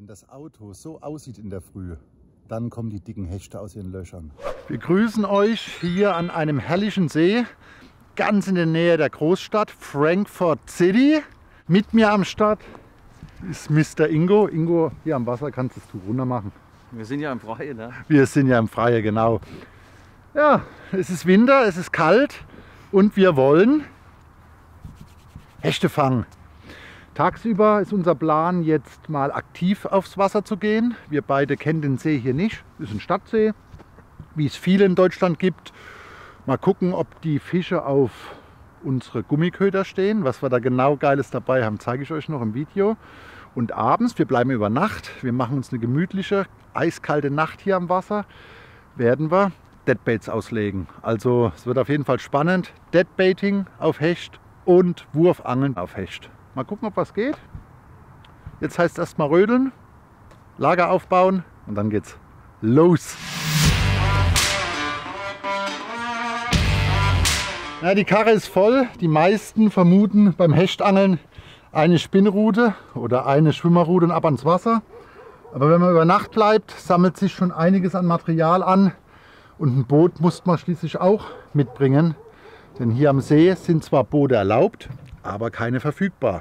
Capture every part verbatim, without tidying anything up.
Wenn das Auto so aussieht in der Früh, dann kommen die dicken Hechte aus ihren Löchern. Wir grüßen euch hier an einem herrlichen See, ganz in der Nähe der Großstadt Frankfurt City. Mit mir am Start ist Mister Ingo. Ingo, hier am Wasser kannst du das Tuch runter machen. Wir sind ja im Freien, ne? Wir sind ja im Freien, genau. Ja, es ist Winter, es ist kalt und wir wollen Hechte fangen. Tagsüber ist unser Plan, jetzt mal aktiv aufs Wasser zu gehen. Wir beide kennen den See hier nicht. Es ist ein Stadtsee, wie es viele in Deutschland gibt. Mal gucken, ob die Fische auf unsere Gummiköder stehen. Was wir da genau Geiles dabei haben, zeige ich euch noch im Video. Und abends, wir bleiben über Nacht, wir machen uns eine gemütliche, eiskalte Nacht hier am Wasser, werden wir Deadbaits auslegen. Also es wird auf jeden Fall spannend. Deadbaiting auf Hecht und Wurfangeln auf Hecht. Mal gucken, ob was geht. Jetzt heißt es erstmal rödeln, Lager aufbauen und dann geht's los. Ja, die Karre ist voll. Die meisten vermuten beim Hechtangeln eine Spinnrute oder eine Schwimmerrute und ab ans Wasser. Aber wenn man über Nacht bleibt, sammelt sich schon einiges an Material an. Und ein Boot muss man schließlich auch mitbringen. Denn hier am See sind zwar Boote erlaubt, aber keine verfügbar.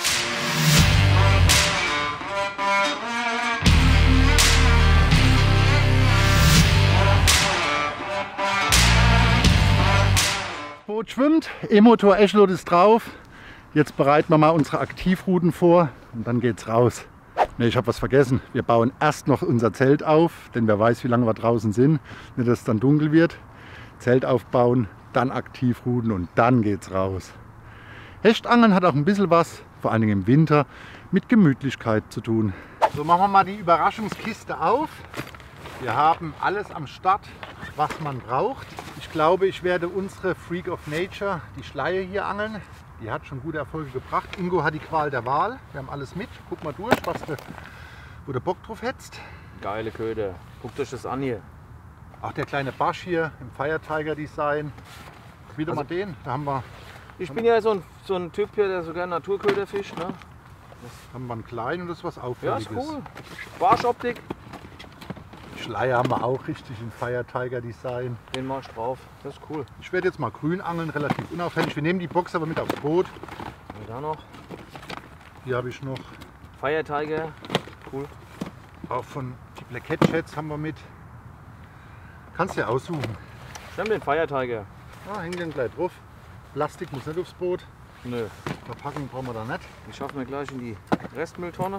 Das Boot schwimmt, E-Motor Echolot ist drauf. Jetzt bereiten wir mal unsere Aktivrouten vor und dann geht's raus. Ne, ich habe was vergessen. Wir bauen erst noch unser Zelt auf, denn wer weiß, wie lange wir draußen sind, nicht, dass es dann dunkel wird. Zelt aufbauen, dann Aktivrouten und dann geht's raus. Hechtangeln hat auch ein bisschen was, vor allen Dingen im Winter, mit Gemütlichkeit zu tun. So, machen wir mal die Überraschungskiste auf. Wir haben alles am Start, was man braucht. Ich glaube, ich werde unsere Freak of Nature, die Schleie hier angeln. Die hat schon gute Erfolge gebracht. Ingo hat die Qual der Wahl. Wir haben alles mit. Guck mal durch, was du, wo du Bock drauf hättest. Geile Köder. Guckt euch das an hier. Auch der kleine Barsch hier im Fire Tiger Design. Wieder also, mal den. Da haben wir. Ich bin ja so ein, so ein Typ hier, der so gerne Naturköder fischt. Ne? Das haben wir einen kleinen und das ist was Auffälliges. Ja, ist cool. Barschoptik. Die Schleier haben wir auch richtig in Fire Tiger Design. Den mach ich drauf. Das ist cool. Ich werde jetzt mal grün angeln, relativ unauffällig. Wir nehmen die Box aber mit aufs Boot. Und da noch. Hier habe ich noch. Fire Tiger. Cool. Auch von die Black Cat Chats haben wir mit. Kannst du ja aussuchen. Ich nehme den Fire Tiger. Ja, hängen den gleich drauf. Plastik muss nicht aufs Boot. Nö. Verpackung brauchen wir da nicht. Die schaffen wir gleich in die Restmülltonne.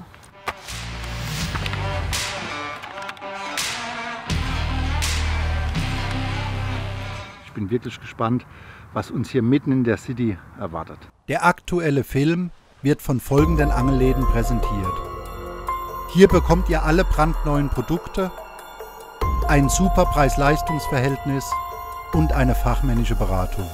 Ich bin wirklich gespannt, was uns hier mitten in der City erwartet. Der aktuelle Film wird von folgenden Angelläden präsentiert. Hier bekommt ihr alle brandneuen Produkte, ein super Preis-Leistungs-Verhältnis und eine fachmännische Beratung.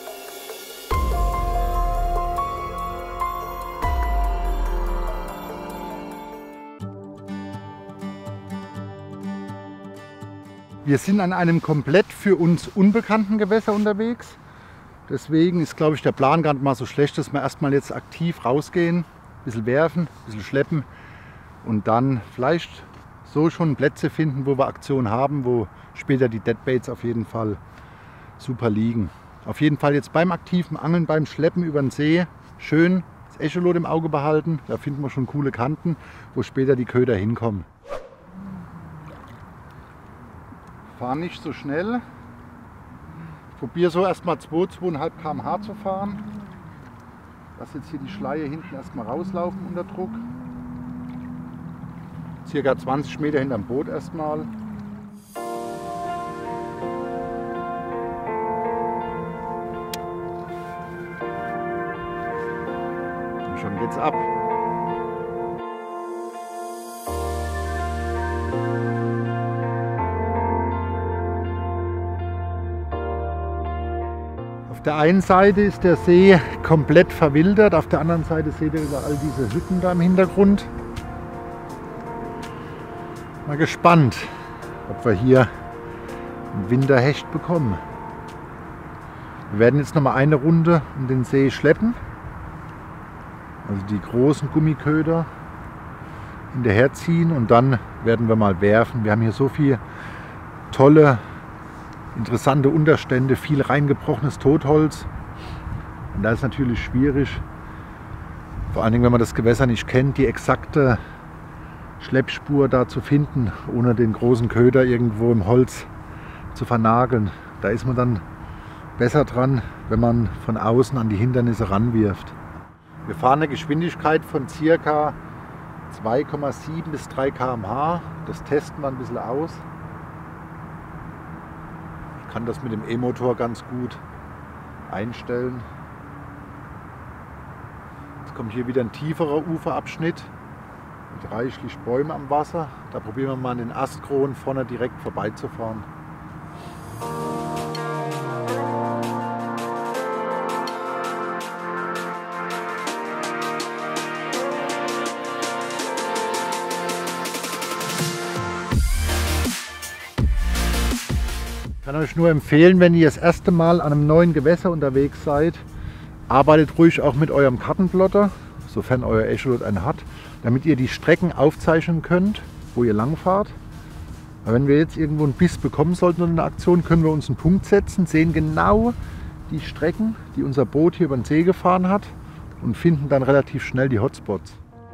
Wir sind an einem komplett für uns unbekannten Gewässer unterwegs. Deswegen ist, glaube ich, der Plan gar nicht mal so schlecht, dass wir erstmal jetzt aktiv rausgehen, ein bisschen werfen, ein bisschen schleppen und dann vielleicht so schon Plätze finden, wo wir Aktion haben, wo später die Deadbaits auf jeden Fall super liegen. Auf jeden Fall jetzt beim aktiven Angeln, beim Schleppen über den See schön das Echolot im Auge behalten. Da finden wir schon coole Kanten, wo später die Köder hinkommen. Fahr nicht so schnell. Ich probiere so erstmal zwei, zweieinhalb Kilometer pro Stunde zu fahren. Lass jetzt hier die Schleie hinten erstmal rauslaufen unter Druck. Circa zwanzig Meter hinterm Boot erstmal. Und schon geht's ab. Auf der einen Seite ist der See komplett verwildert, auf der anderen Seite seht ihr überall diese Hütten da im Hintergrund. Mal gespannt, ob wir hier einen Winterhecht bekommen. Wir werden jetzt noch mal eine Runde um den See schleppen. Also die großen Gummiköder hinterherziehen und dann werden wir mal werfen. Wir haben hier so viele tolle, interessante Unterstände, viel reingebrochenes Totholz. Und da ist natürlich schwierig, vor allen Dingen, wenn man das Gewässer nicht kennt, die exakte Schleppspur da zu finden, ohne den großen Köder irgendwo im Holz zu vernageln. Da ist man dann besser dran, wenn man von außen an die Hindernisse ranwirft. Wir fahren eine Geschwindigkeit von ca. zwei Komma sieben bis drei Kilometer pro Stunde. Das testen wir ein bisschen aus. Ich kann das mit dem E-Motor ganz gut einstellen. Jetzt kommt hier wieder ein tieferer Uferabschnitt mit reichlich Bäumen am Wasser. Da probieren wir mal an den Astkronen vorne direkt vorbeizufahren. Ich kann euch nur empfehlen, wenn ihr das erste Mal an einem neuen Gewässer unterwegs seid, arbeitet ruhig auch mit eurem Kartenplotter, sofern euer Echolot einen hat, damit ihr die Strecken aufzeichnen könnt, wo ihr lang fahrt. Aber wenn wir jetzt irgendwo einen Biss bekommen sollten in einer Aktion, können wir uns einen Punkt setzen, sehen genau die Strecken, die unser Boot hier über den See gefahren hat und finden dann relativ schnell die Hotspots.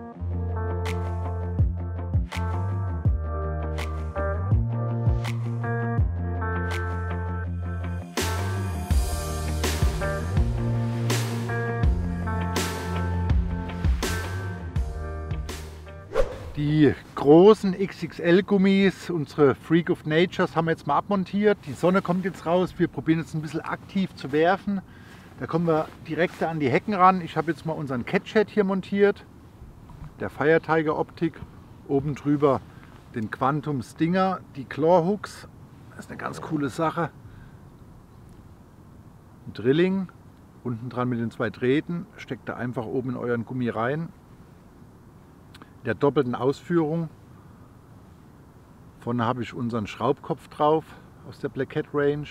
Die großen X X L-Gummis, unsere Freak of Natures, haben wir jetzt mal abmontiert. Die Sonne kommt jetzt raus. Wir probieren jetzt ein bisschen aktiv zu werfen. Da kommen wir direkt an die Hecken ran. Ich habe jetzt mal unseren Catch-Head hier montiert. Der Fire Tiger Optik. Oben drüber den Quantum Stinger, die Claw Hooks. Das ist eine ganz coole Sache. Ein Drilling. Unten dran mit den zwei Drähten. Steckt da einfach oben in euren Gummi rein. Der doppelten Ausführung. Vorne habe ich unseren Schraubkopf drauf aus der Black Cat Range.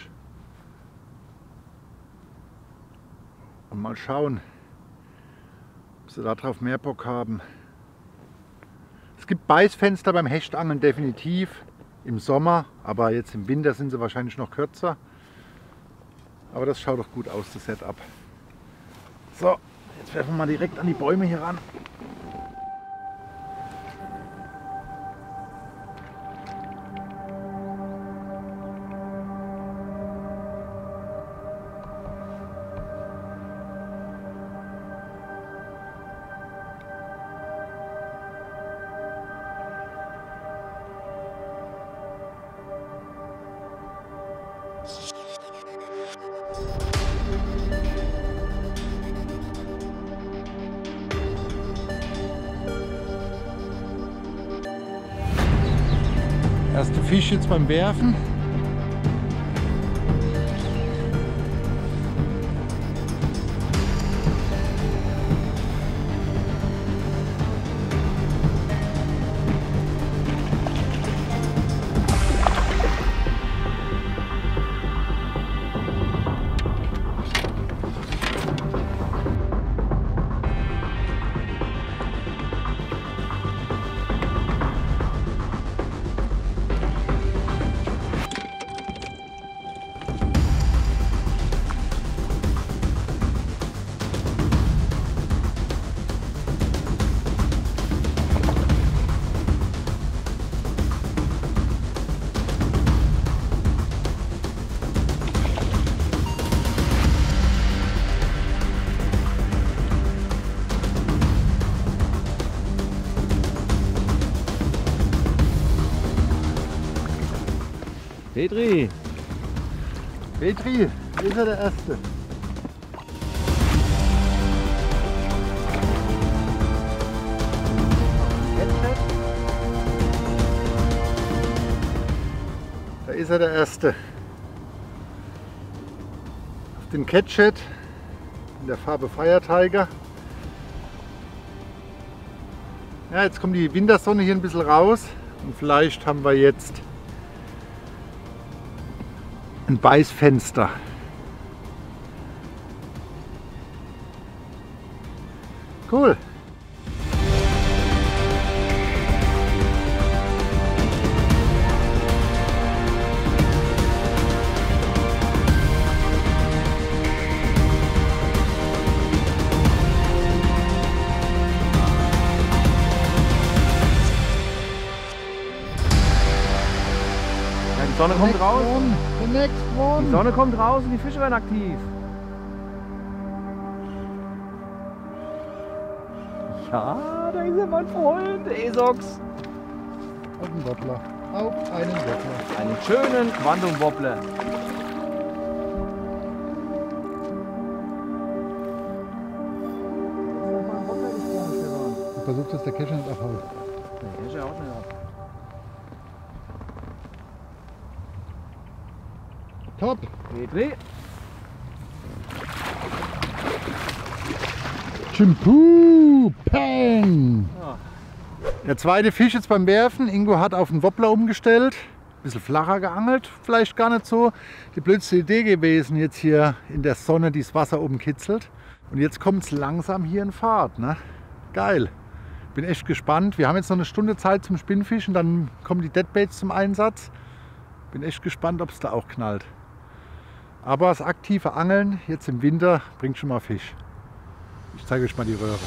Und mal schauen, ob sie darauf mehr Bock haben. Es gibt Beißfenster beim Hechtangeln definitiv im Sommer, aber jetzt im Winter sind sie wahrscheinlich noch kürzer. Aber das schaut doch gut aus, das Setup. So, jetzt werfen wir mal direkt an die Bäume hier ran. Erste Fisch jetzt beim Werfen. Petri! Petri, hier ist er der Erste. Da ist er der Erste. Auf den Catch-Head in der Farbe Fire Tiger. Ja, jetzt kommt die Wintersonne hier ein bisschen raus und vielleicht haben wir jetzt ein Beißfenster. Cool. Sonne kommt raus. One, the next one. Die Sonne kommt raus und die Fische werden aktiv. Ja, da ist er, mein Freund, der Esox. Auf den Wobbler. Auf einen Wobbler. Einen schönen Quantum-Wobbler. Du versuchst, dass der Kescher nicht abhaut. Der Kescher haut nicht ab. Top! Petri. Chimpu! Peng! Ja. Der zweite Fisch jetzt beim Werfen. Ingo hat auf den Wobbler umgestellt. Ein bisschen flacher geangelt, vielleicht gar nicht so die blödste Idee gewesen, jetzt hier in der Sonne dieses Wasser oben kitzelt. Und jetzt kommt es langsam hier in Fahrt. Ne? Geil! Bin echt gespannt. Wir haben jetzt noch eine Stunde Zeit zum Spinnfischen, dann kommen die Deadbaits zum Einsatz. Bin echt gespannt, ob es da auch knallt. Aber das aktive Angeln jetzt im Winter bringt schon mal Fisch. Ich zeige euch mal die Röhre.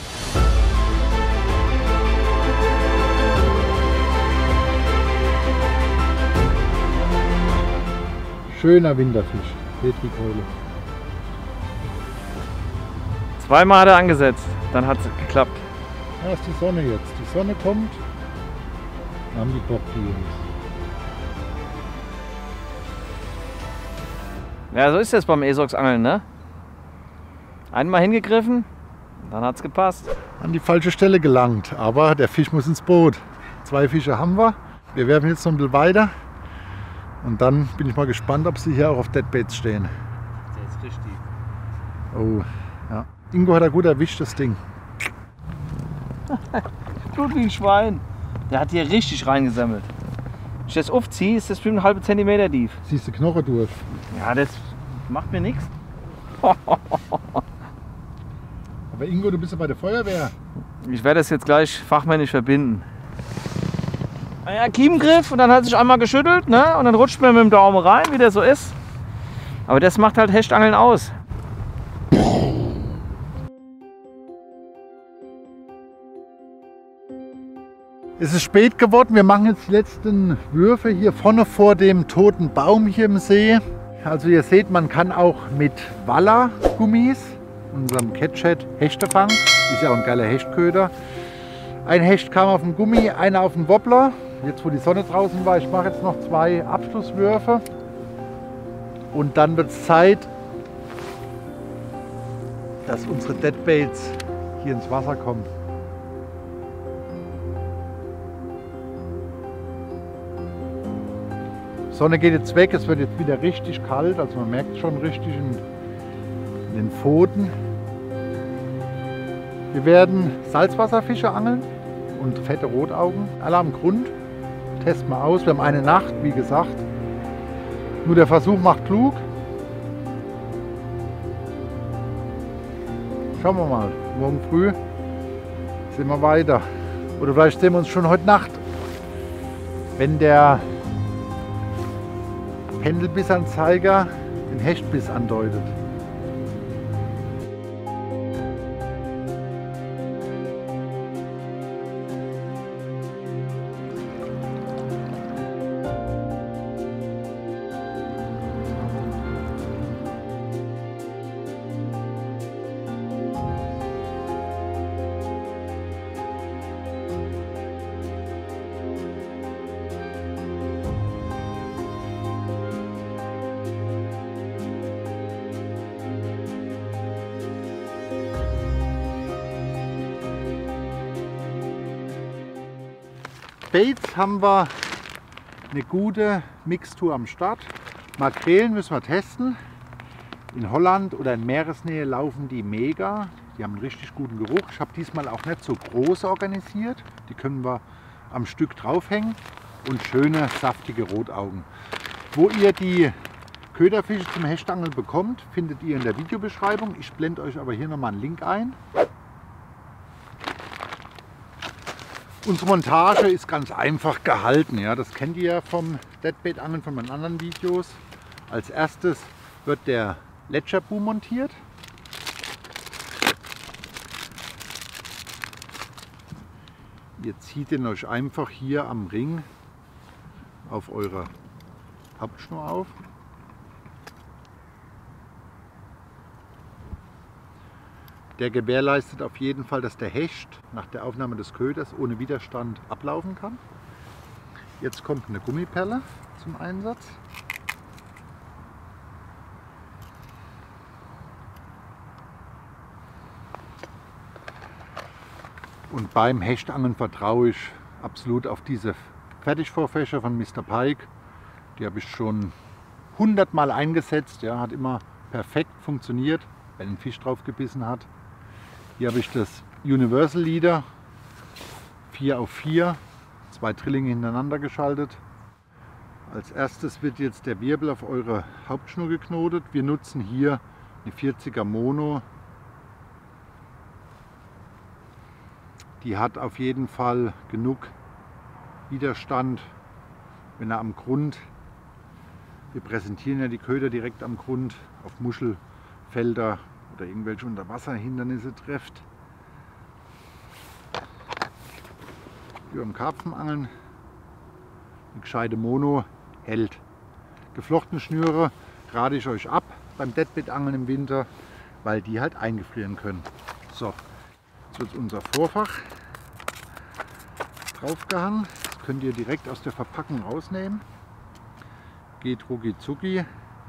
Schöner Winterfisch, Petrikeule. Zweimal hat er angesetzt, dann hat es geklappt. Da ist die Sonne jetzt. Die Sonne kommt. Dann haben die Bock, die Jungs. Ja, so ist das beim Esox-Angeln, ne? Einmal hingegriffen, dann hat es gepasst. An die falsche Stelle gelangt, aber der Fisch muss ins Boot. Zwei Fische haben wir. Wir werfen jetzt noch ein bisschen weiter. Und dann bin ich mal gespannt, ob sie hier auch auf Deadbaits stehen. Der ist richtig. Oh, ja. Ingo hat er gut erwischt, das Ding. Tut wie ein Schwein. Der hat hier richtig reingesammelt. Wenn ich das aufziehe, ist das bestimmt ein halber Zentimeter tief. Siehst du Knochen durch. Ja, das macht mir nichts. Aber Ingo, du bist ja bei der Feuerwehr. Ich werde das jetzt gleich fachmännisch verbinden. Ja, Kiemengriff und dann hat sich einmal geschüttelt, ne? Und dann rutscht man mit dem Daumen rein, wie der so ist. Aber das macht halt Hechtangeln aus. Es ist spät geworden, wir machen jetzt die letzten Würfe hier vorne vor dem toten Baum hier im See. Also ihr seht, man kann auch mit Walla-Gummis, unserem Catchet, Hechte fangen. Ist ja auch ein geiler Hechtköder. Ein Hecht kam auf den Gummi, einer auf den Wobbler. Jetzt wo die Sonne draußen war, ich mache jetzt noch zwei Abschlusswürfe. Und dann wird es Zeit, dass unsere Deadbaits hier ins Wasser kommen. Die Sonne geht jetzt weg, es wird jetzt wieder richtig kalt, also man merkt schon richtig in, in den Pfoten. Wir werden Salzwasserfische angeln und fette Rotaugen, alle am Grund. Testen wir aus, wir haben eine Nacht, wie gesagt. Nur der Versuch macht klug. Schauen wir mal, morgen früh sehen wir weiter. Oder vielleicht sehen wir uns schon heute Nacht, wenn der Pendelbissanzeiger den Hechtbiss andeutet. Baits haben wir eine gute Mixtur am Start. Makrelen müssen wir testen. In Holland oder in Meeresnähe laufen die mega. Die haben einen richtig guten Geruch. Ich habe diesmal auch nicht so groß organisiert. Die können wir am Stück draufhängen. Und schöne, saftige Rotaugen. Wo ihr die Köderfische zum Hechtangeln bekommt, findet ihr in der Videobeschreibung. Ich blende euch aber hier nochmal einen Link ein. Unsere Montage ist ganz einfach gehalten. Ja. Das kennt ihr ja vom Deadbait-Angeln von meinen anderen Videos. Als erstes wird der Ledgerboom montiert. Ihr zieht ihn euch einfach hier am Ring auf eure Hauptschnur auf. Der gewährleistet auf jeden Fall, dass der Hecht nach der Aufnahme des Köders ohne Widerstand ablaufen kann. Jetzt kommt eine Gummiperle zum Einsatz. Und beim Hechtangeln vertraue ich absolut auf diese Fertigvorfächer von Mister Pike. Die habe ich schon hundert Mal eingesetzt. Ja, hat immer perfekt funktioniert, wenn ein Fisch drauf gebissen hat. Hier habe ich das Universal Leader vier auf vier, zwei Drillinge hintereinander geschaltet. Als erstes wird jetzt der Wirbel auf eure Hauptschnur geknotet. Wir nutzen hier eine vierziger Mono. Die hat auf jeden Fall genug Widerstand, wenn er am Grund, wir präsentieren ja die Köder direkt am Grund, auf Muschelfelder oder irgendwelche Unterwasserhindernisse trifft. Wie beim Karpfenangeln, eine gescheite Mono hält. Geflochtene Schnüre rate ich euch ab beim Deadbait-Angeln im Winter, weil die halt eingefrieren können. So, jetzt wird unser Vorfach draufgehangen. Das könnt ihr direkt aus der Verpackung rausnehmen. Geht rucki zucki.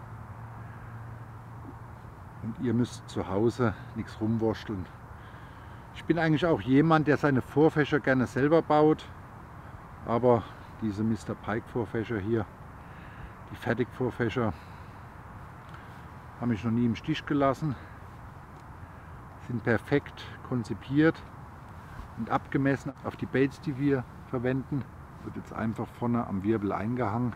Und ihr müsst zu Hause nichts rumwursteln. Ich bin eigentlich auch jemand, der seine Vorfächer gerne selber baut. Aber diese Mister Pike Vorfächer hier, die Fertigvorfächer, haben mich noch nie im Stich gelassen. Sind perfekt konzipiert und abgemessen auf die Baits, die wir verwenden. Wird jetzt einfach vorne am Wirbel eingehangen.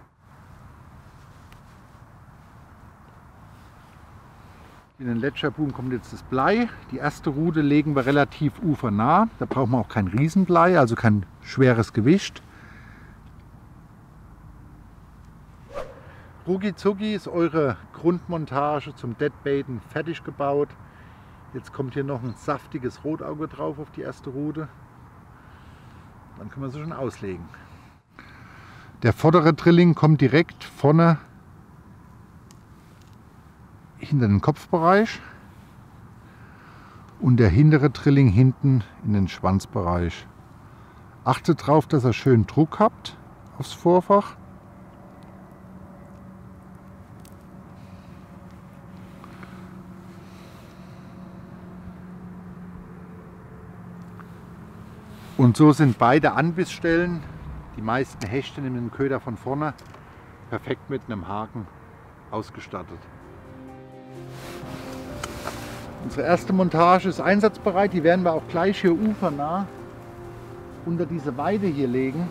In den Ledgerboom kommt jetzt das Blei. Die erste Rute legen wir relativ ufernah. Da braucht man auch kein Riesenblei, also kein schweres Gewicht. Rucki zucki ist eure Grundmontage zum Deadbaiten fertig gebaut. Jetzt kommt hier noch ein saftiges Rotauge drauf auf die erste Rute. Dann können wir sie schon auslegen. Der vordere Drilling kommt direkt vorne hinter den Kopfbereich und der hintere Drilling hinten in den Schwanzbereich. Achtet darauf, dass ihr schön Druck habt aufs Vorfach. Und so sind beide Anbissstellen, die meisten Hechte nehmen den Köder von vorne, perfekt mit einem Haken ausgestattet. Unsere erste Montage ist einsatzbereit, die werden wir auch gleich hier ufernah unter diese Weide hier legen.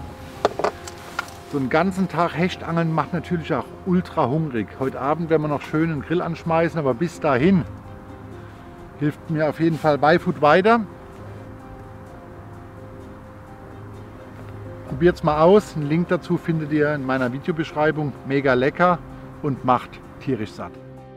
So einen ganzen Tag Hechtangeln macht natürlich auch ultra hungrig. Heute Abend werden wir noch schön einen Grill anschmeißen, aber bis dahin hilft mir auf jeden Fall Beifood weiter. Probiert es mal aus, einen Link dazu findet ihr in meiner Videobeschreibung. Mega lecker und macht tierisch satt.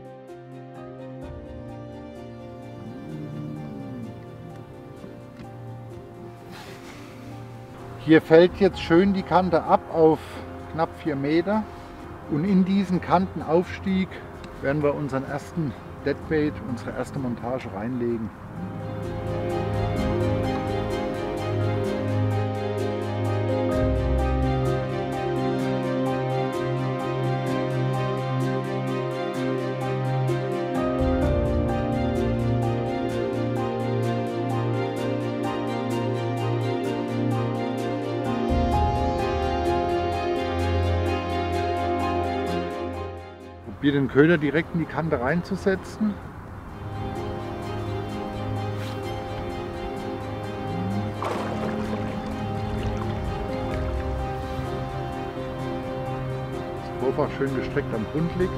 Hier fällt jetzt schön die Kante ab auf knapp vier Meter und in diesen Kantenaufstieg werden wir unseren ersten Deadbait, unsere erste Montage reinlegen. Probier den Köder direkt in die Kante reinzusetzen. Das Vorfach schön gestreckt am Grund liegt.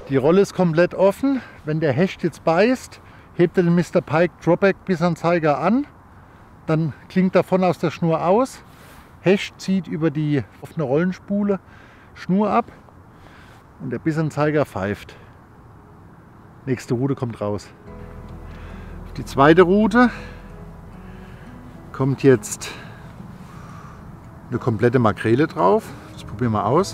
Die Rolle ist komplett offen. Wenn der Hecht jetzt beißt, hebt er den Mister Pike Drawback Bissanzeiger an. Dann klingt davon aus der Schnur aus. Hecht zieht über die offene Rollenspule Schnur ab und der Bissanzeiger pfeift. Nächste Rute kommt raus. Auf die zweite Rute kommt jetzt eine komplette Makrele drauf. Das probieren wir aus.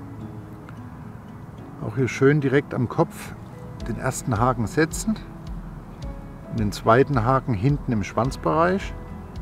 Auch hier schön direkt am Kopf den ersten Haken setzen. Und den zweiten Haken hinten im Schwanzbereich.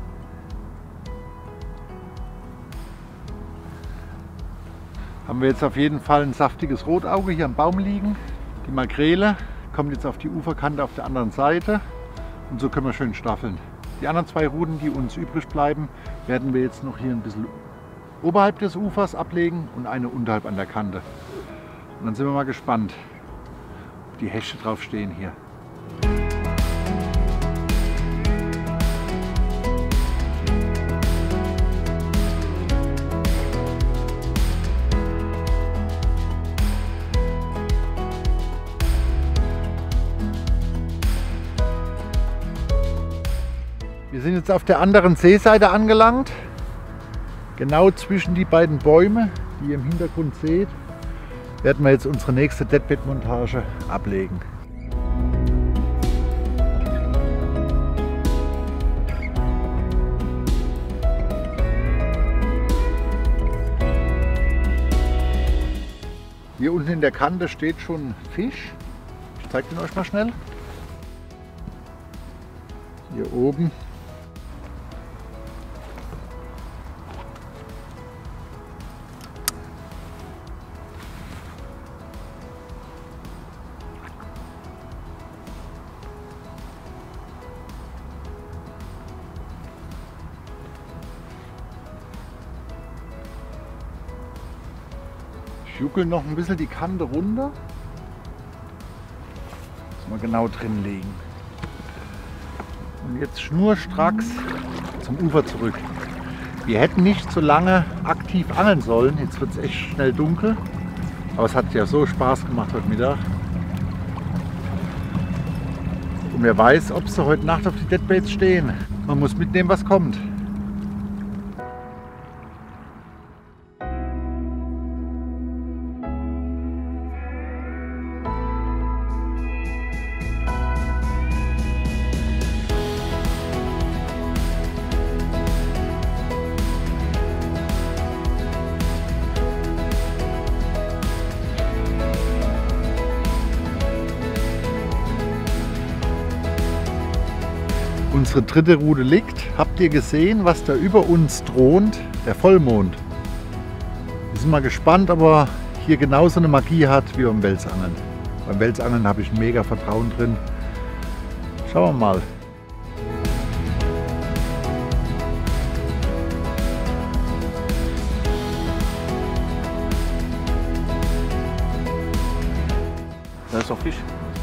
Haben wir jetzt auf jeden Fall ein saftiges Rotauge hier am Baum liegen. Die Makrele kommt jetzt auf die Uferkante auf der anderen Seite und so können wir schön staffeln. Die anderen zwei Ruten, die uns übrig bleiben, werden wir jetzt noch hier ein bisschen oberhalb des Ufers ablegen und eine unterhalb an der Kante. Und dann sind wir mal gespannt, ob die Hechte drauf stehen hier. Wir sind jetzt auf der anderen Seeseite angelangt, genau zwischen die beiden Bäume, die ihr im Hintergrund seht, werden wir jetzt unsere nächste Deadbed-Montage ablegen. Hier unten in der Kante steht schon Fisch. Ich zeige den euch mal schnell. Hier oben. Ich juckel noch ein bisschen die Kante runter. Muss mal genau drin legen. Und jetzt schnurstracks zum Ufer zurück. Wir hätten nicht so lange aktiv angeln sollen. Jetzt wird es echt schnell dunkel. Aber es hat ja so Spaß gemacht heute Mittag. Und wer weiß, ob sie heute Nacht auf die Deadbaits stehen. Man muss mitnehmen, was kommt. Unsere dritte Rute liegt. Habt ihr gesehen, was da über uns thront? Der Vollmond. Wir sind mal gespannt, ob er hier genauso eine Magie hat wie beim Welsangeln. Beim Welsangeln habe ich ein mega Vertrauen drin. Schauen wir mal. Da ist doch Fisch.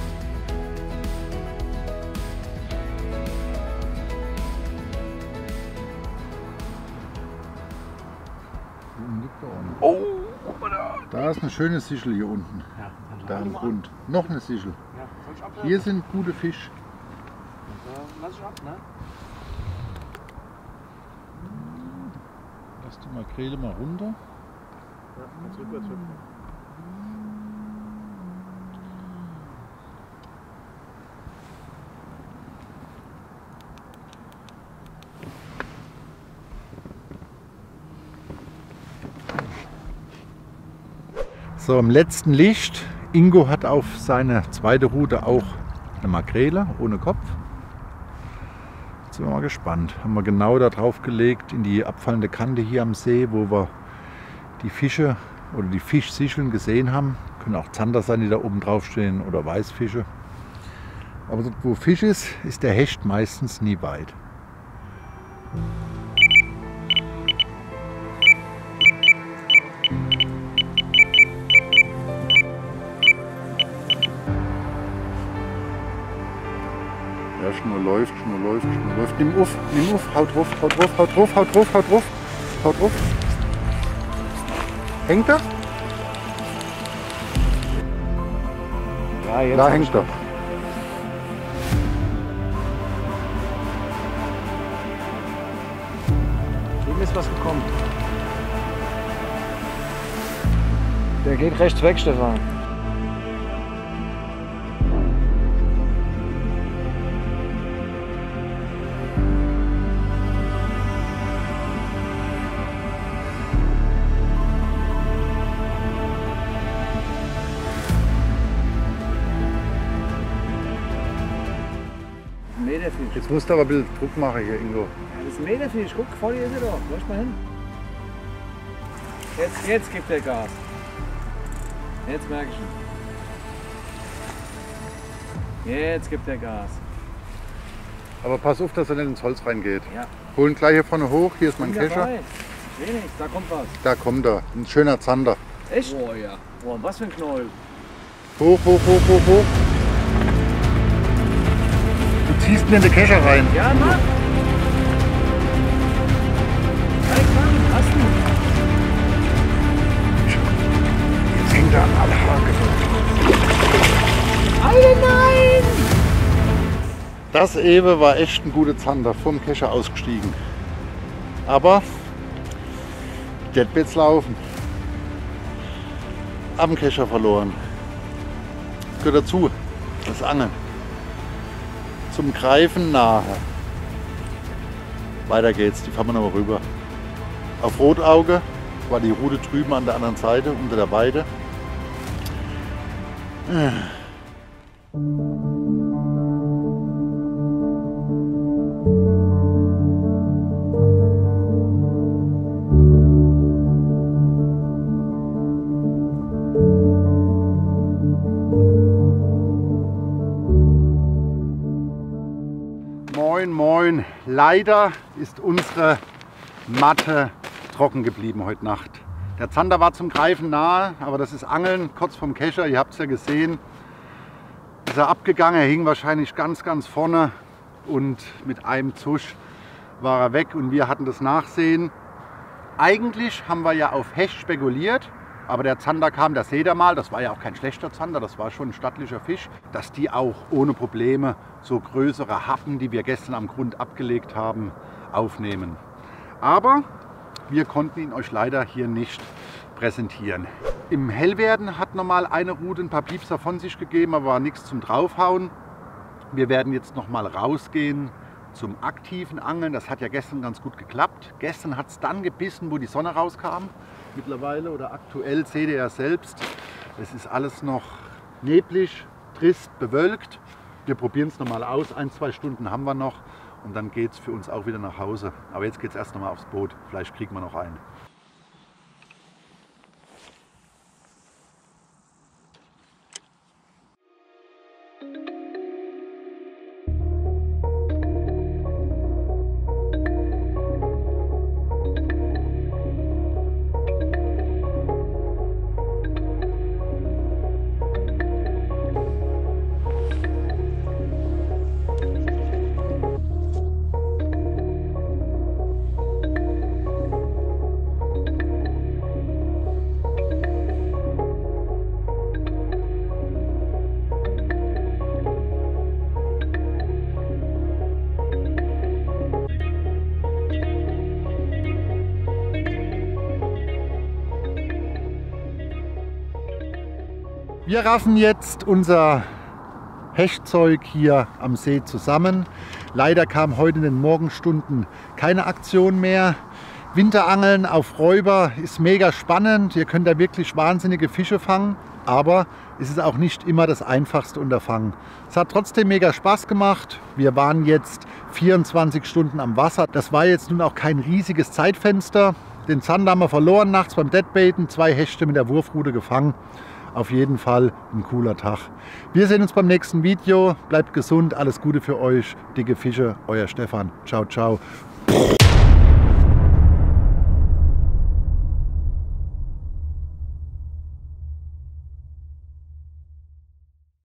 Oh, da ist eine schöne Sichel hier unten. Ja, da am Grund. Noch eine Sichel. Ja, soll ich ab, Hier sind gute Fisch. lass ich ab, ne? Lass die Makrele mal runter. Ja, zurück, zurück. So, im letzten Licht. Ingo hat auf seine zweite Route auch eine Makrele ohne Kopf. Jetzt sind wir mal gespannt. Haben wir genau da drauf gelegt in die abfallende Kante hier am See, wo wir die Fische oder die Fischsicheln gesehen haben. Können auch Zander sein, die da oben drauf stehen, oder Weißfische. Aber dort, wo Fisch ist, ist der Hecht meistens nie weit. Ja, Schnur läuft, Schnur läuft, Schnur läuft. Nimm auf, nimm auf, haut drauf, haut drauf, haut drauf, haut drauf, haut drauf, haut drauf. Hängt er? Ja, jetzt Da hängt er. Ihm ist was gekommen. Der geht rechts weg, Stefan. Meterfisch. Jetzt musst du aber ein bisschen Druck machen hier, Ingo. Ja, das ist ein Meterfisch. Guck, vor dir ist er doch. Läuft mal hin. Jetzt, jetzt gibt er Gas. Jetzt merke ich ihn. Jetzt gibt er Gas. Aber pass auf, dass er nicht ins Holz reingeht. Ja. Holen gleich hier vorne hoch. Hier ist mein Bin Kescher. dabei. Ich sehe nichts, da kommt was. Da kommt er. Ein schöner Zander. Echt? Boah, ja. Boah, was für ein Knoll. Hoch, hoch, hoch, hoch, hoch. Du ziehst mir in den Kescher rein. Ja, mach. Hey, komm, hast du. Jetzt hängt er an alle Haken. Alter, nein! Das Ewe war echt ein guter Zander, vom Kescher ausgestiegen. Aber der wird jetzt laufen. Am Kescher verloren. Gehört dazu, das Angeln. Zum Greifen nahe. Weiter geht's, die fahren wir noch mal rüber. Auf Rotauge war die Rute drüben an der anderen Seite, unter der Weide. Moin, moin. Leider ist unsere Matte trocken geblieben heute Nacht. Der Zander war zum Greifen nahe, aber das ist Angeln kurz vom Kescher. Ihr habt es ja gesehen. Ist er abgegangen, er hing wahrscheinlich ganz, ganz vorne und mit einem Zusch war er weg und wir hatten das Nachsehen. Eigentlich haben wir ja auf Hecht spekuliert, aber der Zander kam, das seht ihr mal, das war ja auch kein schlechter Zander, das war schon ein stattlicher Fisch, dass die auch ohne Probleme so größere Happen, die wir gestern am Grund abgelegt haben, aufnehmen. Aber wir konnten ihn euch leider hier nicht präsentieren. Im Hellwerden hat nochmal eine Rute ein paar Piepser von sich gegeben, aber war nichts zum Draufhauen. Wir werden jetzt nochmal rausgehen zum aktiven Angeln. Das hat ja gestern ganz gut geklappt. Gestern hat es dann gebissen, wo die Sonne rauskam. Mittlerweile oder aktuell seht ihr ja selbst, es ist alles noch neblig, trist, bewölkt. Wir probieren es nochmal aus. Ein, zwei Stunden haben wir noch und dann geht es für uns auch wieder nach Hause. Aber jetzt geht es erst nochmal aufs Boot. Vielleicht kriegen wir noch einen. Wir raffen jetzt unser Hechtzeug hier am See zusammen. Leider kam heute in den Morgenstunden keine Aktion mehr. Winterangeln auf Räuber ist mega spannend. Ihr könnt da wirklich wahnsinnige Fische fangen, aber es ist auch nicht immer das einfachste Unterfangen. Es hat trotzdem mega Spaß gemacht. Wir waren jetzt vierundzwanzig Stunden am Wasser. Das war jetzt nun auch kein riesiges Zeitfenster. Den Zander haben wir verloren nachts beim Deadbaiten. Zwei Hechte mit der Wurfrute gefangen. Auf jeden Fall ein cooler Tag. Wir sehen uns beim nächsten Video. Bleibt gesund, alles Gute für euch. Dicke Fische, euer Stefan. Ciao, ciao.